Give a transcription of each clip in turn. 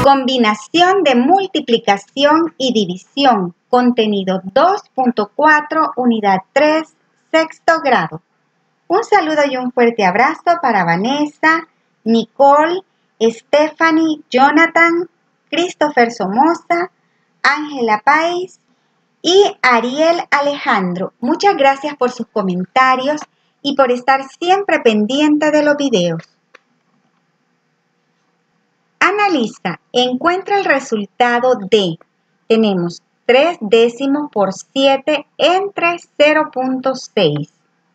Combinación de multiplicación y división. Contenido 2.4, unidad 3, sexto grado. Un saludo y un fuerte abrazo para Vanessa, Nicole, Stephanie, Jonathan, Christopher Somoza, Ángela Pais y Ariel Alejandro. Muchas gracias por sus comentarios y por estar siempre pendiente de los videos. Analiza, encuentra el resultado de, tenemos 3 décimos por 7 entre 0.6.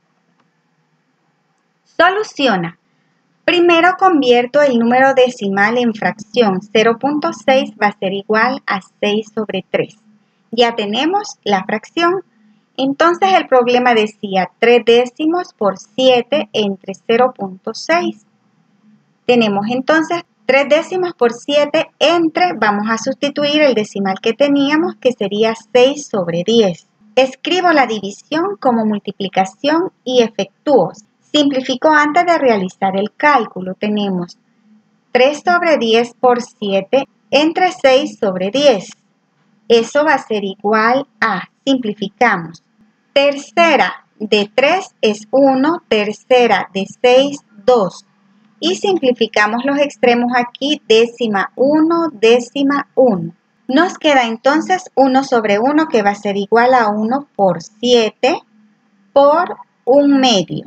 Soluciona. Primero convierto el número decimal en fracción. 0.6 va a ser igual a 6 sobre 3. Ya tenemos la fracción. Entonces el problema decía 3 décimos por 7 entre 0.6. Tenemos entonces 3 décimos por 7 entre, vamos a sustituir el decimal que teníamos, que sería 6 sobre 10. Escribo la división como multiplicación y efectúo. Simplifico antes de realizar el cálculo. Tenemos 3 sobre 10 por 7 entre 6 sobre 10. Eso va a ser igual a, simplificamos. Tercera de 3 es 1, tercera de 6, 2. Y simplificamos los extremos aquí, décima 1, décima 1. Nos queda entonces 1 sobre 1 que va a ser igual a 1 por 7 por 1 medio.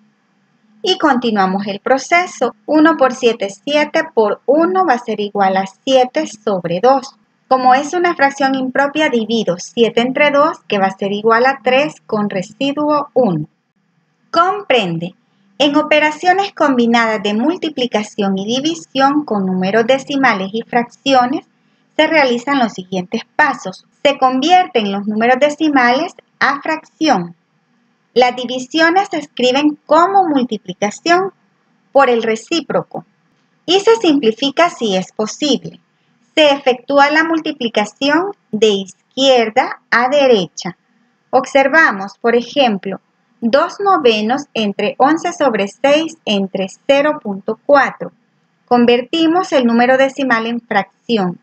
Y continuamos el proceso. 1 por 7 es 7, por 1 va a ser igual a 7 sobre 2. Como es una fracción impropia, divido 7 entre 2, que va a ser igual a 3 con residuo 1. Comprende. En operaciones combinadas de multiplicación y división con números decimales y fracciones, se realizan los siguientes pasos. Se convierten los números decimales a fracción. Las divisiones se escriben como multiplicación por el recíproco y se simplifica si es posible. Se efectúa la multiplicación de izquierda a derecha. Observamos, por ejemplo, 2 novenos entre 11 sobre 6 entre 0.4. Convertimos el número decimal en fracción.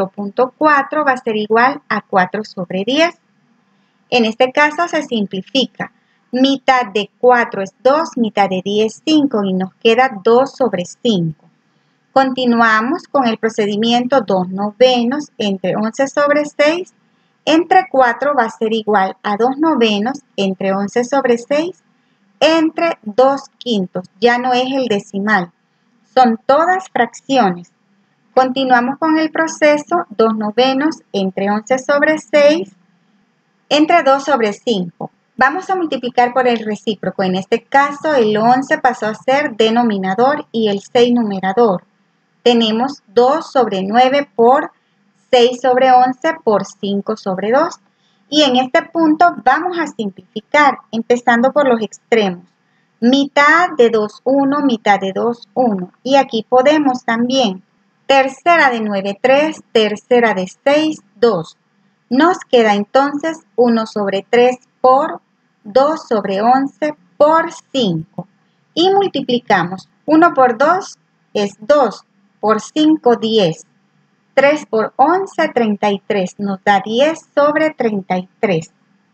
0.4 va a ser igual a 4 sobre 10. En este caso se simplifica. Mitad de 4 es 2, mitad de 10 es 5 y nos queda 2 sobre 5. Continuamos con el procedimiento 2 novenos entre 11 sobre 6 entre 4 va a ser igual a 2 novenos entre 11 sobre 6 entre 2 quintos. Ya no es el decimal, son todas fracciones. Continuamos con el proceso 2 novenos entre 11 sobre 6 entre 2 sobre 5. Vamos a multiplicar por el recíproco. En este caso el 11 pasó a ser denominador y el 6 numerador. Tenemos 2 sobre 9 por 6 sobre 11 por 5 sobre 2. Y en este punto vamos a simplificar, empezando por los extremos. Mitad de 2, 1, mitad de 2, 1. Y aquí podemos también. Tercera de 9, 3, tercera de 6, 2. Nos queda entonces 1 sobre 3 por 2 sobre 11 por 5. Y multiplicamos. 1 por 2 es 2, por 5, 10. 3 por 11, 33. Nos da 10 sobre 33.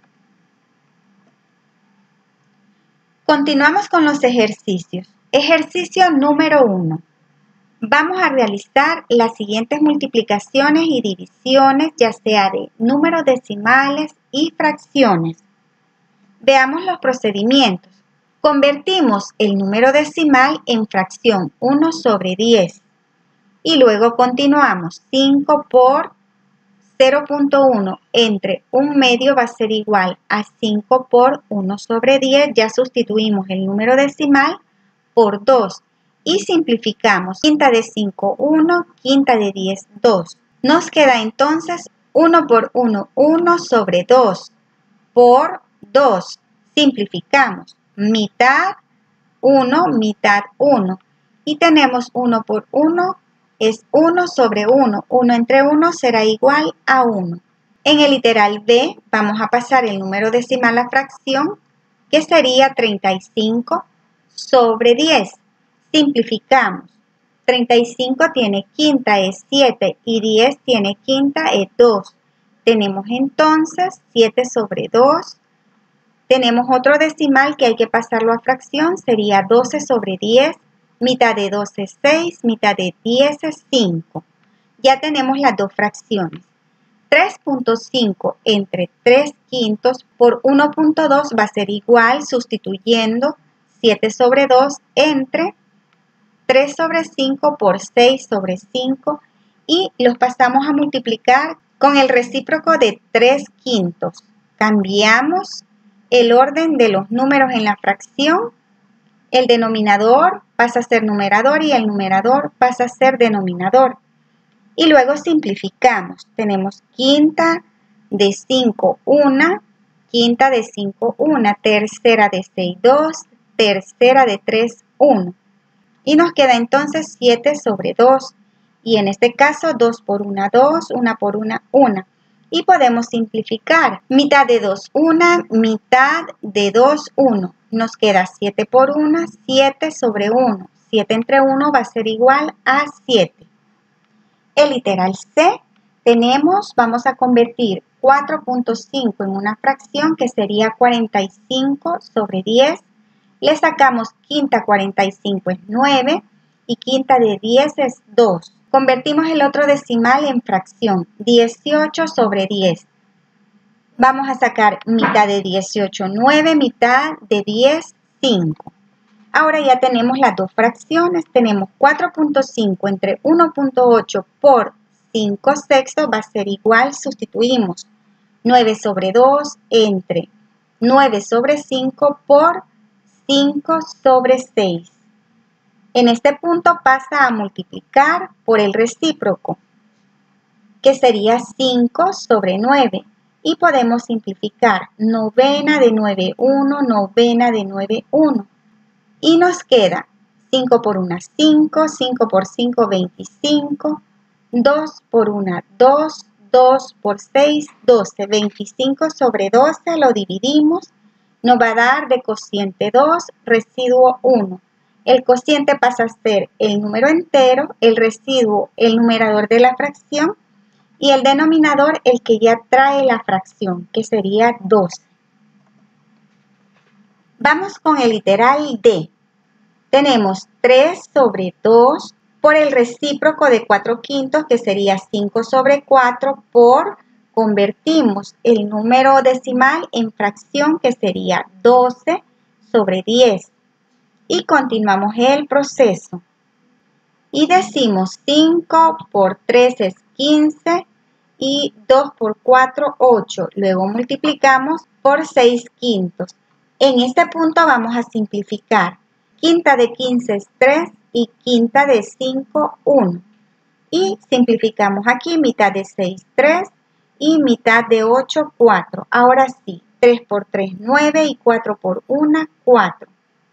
Continuamos con los ejercicios. Ejercicio número 1. Vamos a realizar las siguientes multiplicaciones y divisiones, ya sea de números decimales y fracciones. Veamos los procedimientos. Convertimos el número decimal en fracción 1 sobre 10. Y luego continuamos. 5 por 0.1 entre 1 medio va a ser igual a 5 por 1 sobre 10. Ya sustituimos el número decimal por 2 y simplificamos. Quinta de 5, 1, quinta de 10, 2. Nos queda entonces 1 por 1, 1 sobre 2 por 2. Simplificamos. Mitad 1, mitad 1. Y tenemos 1 por 1 es 1 sobre 1. 1 entre 1 será igual a 1. En el literal B vamos a pasar el número decimal a fracción, que sería 35 sobre 10. Simplificamos. 35 tiene quinta, es 7, y 10 tiene quinta, es 2. Tenemos entonces 7 sobre 2. Tenemos otro decimal que hay que pasarlo a fracción, sería 12 sobre 10. Mitad de 12 es 6, mitad de 10 es 5. Ya tenemos las dos fracciones. 3.5 entre 3 quintos por 1.2 va a ser igual, sustituyendo 7 sobre 2 entre 3 sobre 5 por 6 sobre 5, y los pasamos a multiplicar con el recíproco de 3 quintos. Cambiamos el orden de los números en la fracción. El denominador pasa a ser numerador y el numerador pasa a ser denominador. Y luego simplificamos. Tenemos quinta de 5, 1, quinta de 5, 1, tercera de 6, 2, tercera de 3, 1. Y nos queda entonces 7 sobre 2. Y en este caso 2 por 1, 2, 1 por 1, 1. Y podemos simplificar. Mitad de 2, 1, mitad de 2, 1. Nos queda 7 por 1, 7 sobre 1. 7 entre 1 va a ser igual a 7. El literal C vamos a convertir 4.5 en una fracción que sería 45 sobre 10. Le sacamos quinta 45 es 9 y quinta de 10 es 2. Convertimos el otro decimal en fracción, 18 sobre 10. Vamos a sacar mitad de 18, 9, mitad de 10, 5. Ahora ya tenemos las dos fracciones. Tenemos 4.5 entre 1.8 por 5 sextos va a ser igual, sustituimos 9 sobre 2 entre 9 sobre 5 por 5 sobre 6. En este punto pasa a multiplicar por el recíproco, que sería 5 sobre 9. Y podemos simplificar novena de 9, 1, novena de 9, 1. Y nos queda 5 por 1, 5, 5 por 5, 25, 2 por 1, 2, 2 por 6, 12. 25 sobre 12 lo dividimos, nos va a dar de cociente 2, residuo 1. El cociente pasa a ser el número entero, el residuo el numerador de la fracción y el denominador el que ya trae la fracción, que sería 12. Vamos con el literal D. Tenemos 3 sobre 2 por el recíproco de 4 quintos, que sería 5 sobre 4 por, convertimos el número decimal en fracción, que sería 12 sobre 10. Y continuamos el proceso. Y decimos 5 por 3 es 15 y 2 por 4, 8. Luego multiplicamos por 6 quintos. En este punto vamos a simplificar. Quinta de 15 es 3 y quinta de 5, 1. Y simplificamos aquí, mitad de 6, 3 y mitad de 8, 4. Ahora sí, 3 por 3, 9 y 4 por 1, 4.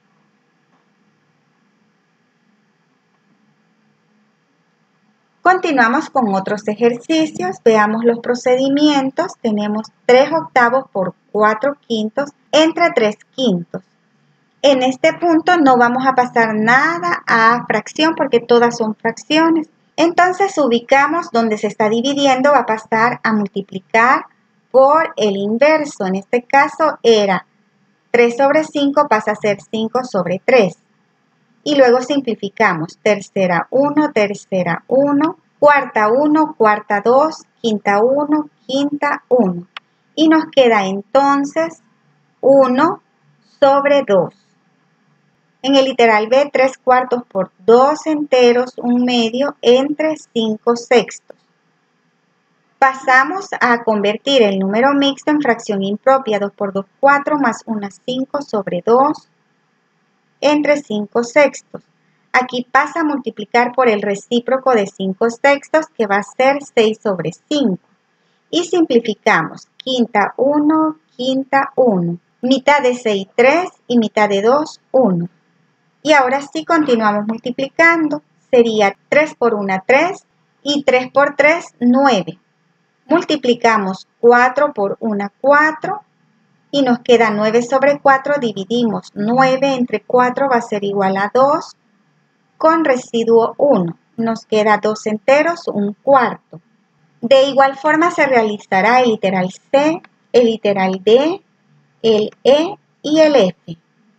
Continuamos con otros ejercicios. Veamos los procedimientos. Tenemos 3 octavos por 4 quintos entre 3 quintos. En este punto no vamos a pasar nada a fracción porque todas son fracciones. Entonces ubicamos donde se está dividiendo, va a pasar a multiplicar por el inverso. En este caso era 3 sobre 5 pasa a ser 5 sobre 3. Y luego simplificamos. Tercera 1, tercera 1, cuarta 1, cuarta 2, quinta 1, quinta 1. Y nos queda entonces 1 sobre 2. En el literal B, 3 cuartos por 2 enteros, 1 medio entre 5 sextos. Pasamos a convertir el número mixto en fracción impropia. 2 por 2, 4 más 1, 5 sobre 2 entre 5 sextos. Aquí pasa a multiplicar por el recíproco de 5 sextos, que va a ser 6 sobre 5. Y simplificamos. Quinta 1, quinta 1. Mitad de 6, 3 y mitad de 2, 1. Y ahora sí continuamos multiplicando. Sería 3 por 1, 3 y 3 por 3, 9. Multiplicamos 4 por 1, 4 y nos queda 9 sobre 4. Dividimos 9 entre 4 va a ser igual a 2. con residuo 1. Nos queda 2 enteros, 1/4. De igual forma se realizará el literal C, el literal D, el E y el F.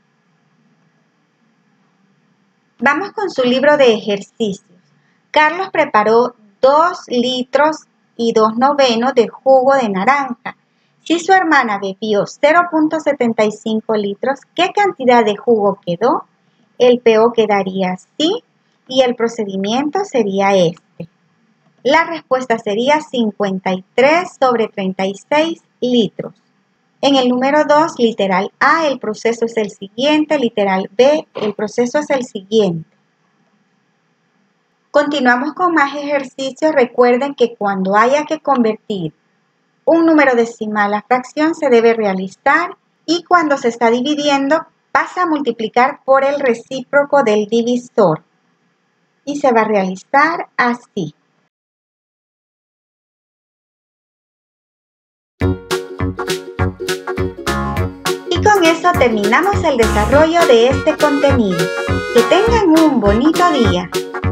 Vamos con su libro de ejercicios. Carlos preparó 2 litros y 2/9 de jugo de naranja. Si su hermana bebió 0.75 litros, ¿qué cantidad de jugo quedó? El PO quedaría así y el procedimiento sería este. La respuesta sería 53/36 litros. En el número 2, literal A, el proceso es el siguiente, literal B, el proceso es el siguiente. Continuamos con más ejercicios. Recuerden que cuando haya que convertir un número decimal a fracción se debe realizar y cuando se está dividiendo pasa a multiplicar por el recíproco del divisor y se va a realizar así. Y con eso terminamos el desarrollo de este contenido. Que tengan un bonito día.